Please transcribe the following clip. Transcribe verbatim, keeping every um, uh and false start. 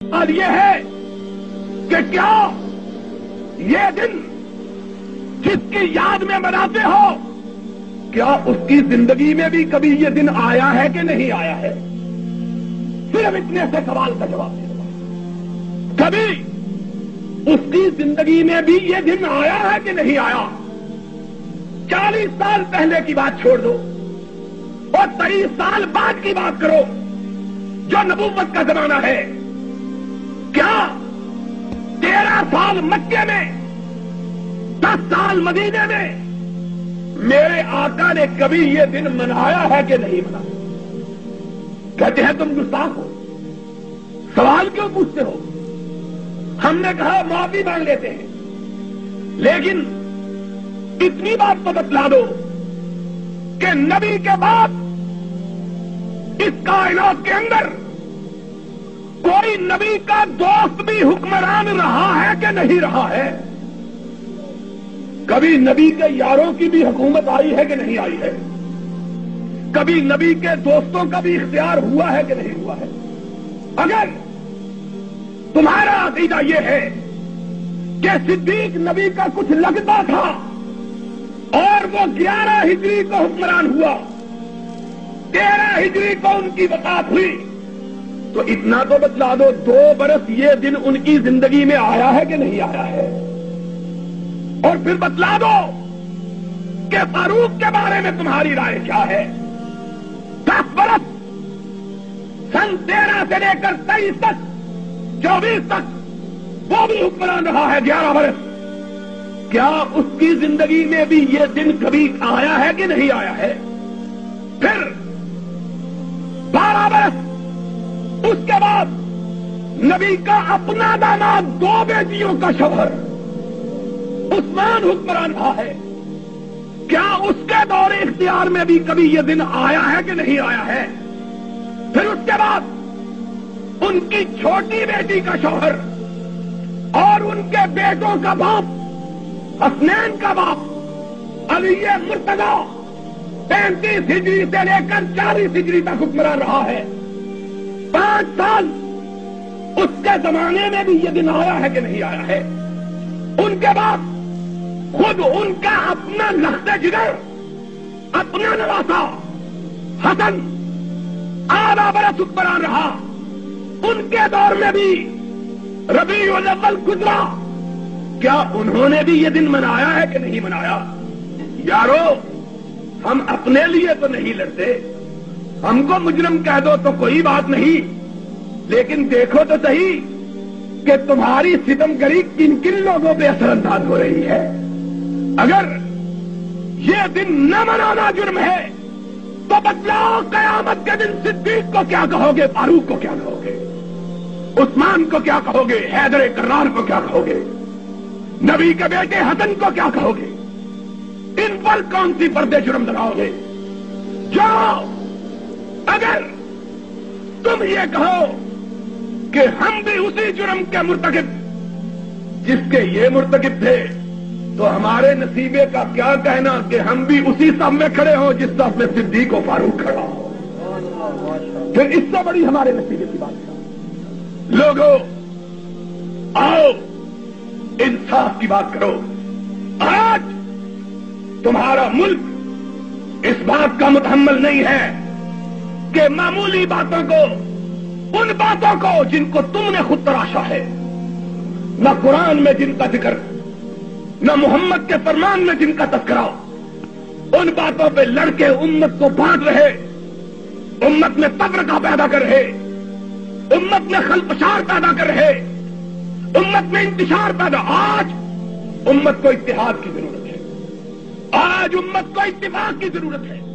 سوال یہ ہے کہ کیا یہ دن جس کی یاد میں مناتے ہو، کیا اس کی زندگی میں بھی کبھی یہ دن آیا ہے کہ نہیں آیا ہے؟ صرف اتنے سے سوال کا جواب دے۔ کبھی اس کی زندگی میں بھی یہ دن آیا ہے کہ نہیں آیا؟ چالیس سال پہلے کی بات چھوڑ دو اور تیئیس سال بعد کی بات کرو جو نبوت کا زمانہ ہے۔ کیا تیرہ سال مکے میں، دس سال مدینے میں میرے آقا نے کبھی یہ دن منایا ہے کہ نہیں منایا؟ کہتے ہیں تم گستاخ ہو، سوال کیوں پوچھتے ہو؟ ہم نے کہا معافی مانگ لیتے ہیں، لیکن اتنی بات تو بتلا دو کہ نبی کے بعد اس کائنات کے اندر کوئی نبی کا دوست بھی حکمران رہا ہے کہ نہیں رہا ہے؟ کبھی نبی کے یاروں کی بھی حکومت آئی ہے کہ نہیں آئی ہے؟ کبھی نبی کے دوستوں کا بھی اختیار ہوا ہے کہ نہیں ہوا ہے؟ اگر تمہارا عقیدہ یہ ہے کہ صدیق نبی کا کچھ لگتا تھا اور وہ گیارہ ہجری کو حکمران ہوا، تیرہ ہجری کو ان کی وفات ہوئی، تو اتنا تو بتلا دو دو برس یہ دن ان کی زندگی میں آیا ہے کہ نہیں آیا ہے؟ اور پھر بتلا دو کہ فاروق کے بارے میں تمہاری رائے کیا ہے؟ دس برس، سن تیرہ سے لے کر تیئیس تک، چوبیس تک وہ بھی حکمران رہا ہے گیارہ برس، کیا اس کی زندگی میں بھی یہ دن کبھی آیا ہے کہ نہیں آیا ہے؟ پھر بارہ برس اس کے بعد نبی کا اپنا داماد، دو بیٹیوں کا شوہر عثمان حکمران رہا ہے، کیا اس کے دور اختیار میں بھی کبھی یہ دن آیا ہے کہ نہیں آیا ہے؟ پھر اس کے بعد ان کی چھوٹی بیٹی کا شوہر اور ان کے بیٹوں کا باپ، حسنین کا باپ علی مرتضیٰ، پینتیس ہجری سے لے کر چالیس ہجری تک حکمران رہا ہے۔ پانچ سال اس کے زمانے میں بھی یہ دن آیا ہے کہ نہیں آیا ہے؟ ان کے بعد خود ان کا اپنا لخت جگر، اپنا نواسا حسن آدھا برس حکمران رہا، ان کے دور میں بھی ربیع الاول گزرا، کیا انہوں نے بھی یہ دن منایا ہے کہ نہیں منایا؟ یارو، ہم اپنے لیے تو نہیں لڑتے، ہم کو مجرم کہہ دو تو کوئی بات نہیں، لیکن دیکھو تو صحیح کہ تمہاری ستم گری کن کن لوگوں پہ اثر انداز ہو رہی ہے۔ اگر یہ دن نہ منانا جرم ہے تو بتلاؤ قیامت کے دن صدیق کو کیا کہو گے، فاروق کو کیا کہو گے، عثمان کو کیا کہو گے، حیدر کرار کو کیا کہو گے، نبی کے بیٹے حسن کو کیا کہو گے؟ ان پر کون سی پردے جرم لگاؤ گے؟ جاؤ، اگر تم یہ کہو کہ ہم بھی اسی جرم کے مرتکب جس کے یہ مرتکب تھے، تو ہمارے نصیبے کا کیا کہنا کہ ہم بھی اسی صف میں کھڑے ہوں جس صف میں صدیق و فاروق کھڑا ہو؟ پھر اس سے بڑی ہمارے نصیبے کی بات ہے۔ لوگوں، آؤ انصاف کی بات کرو۔ آج تمہارا ملک اس بات کا متحمل نہیں ہے کہ معمولی باتوں کو، ان باتوں کو جن کو تم نے خود تراشا ہے، نہ قرآن میں جن کا ذکر، نہ محمد کے فرمان میں جن کا تذکرہ، ان باتوں پہ لڑ کے امت کو بانٹ رہے، امت میں تفرقہ پیدا کر رہے، امت میں خلفشار پیدا کر رہے، امت میں انتشار پیدا۔ آج امت کو اتحاد کی ضرورت ہے، آج امت کو اتفاق کی ضرورت ہے۔